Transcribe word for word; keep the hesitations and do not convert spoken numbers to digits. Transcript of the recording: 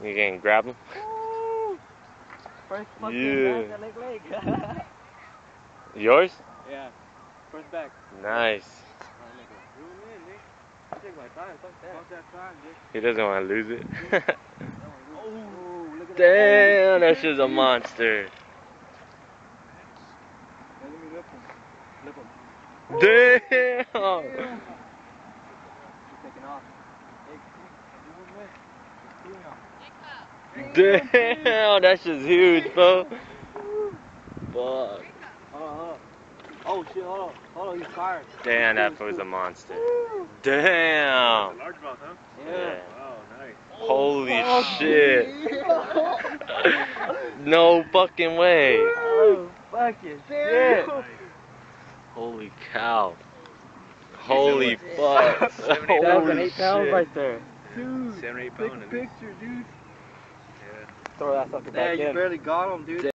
You can grab him? Woo! First fucking Yeah. back at Legg Lake. Yours? Yeah. First back. Nice. Take my time, fuck that. Fuck that time, dude. He doesn't want to lose it. Oh, look at Damn, that shit's a monster. Let me lift him. Lift him. Damn. Damn. He's taking off. Damn, that shit's huge, bro. Fuck. Hold on, hold on. Oh shit, hold on. Hold on, he's fired. Damn, that was a monster. Damn. Largemouth, huh? Yeah. Wow, nice. Holy Oh, shit. No fucking way. Oh, fucking shit. Nice. Holy cow. Holy fuck. Seven, eight That was Holy an eight pounds shit. right there. Dude, seven, eight Take pound. a picture, dude. Yeah. Throw that sucker back in. You barely got him, dude.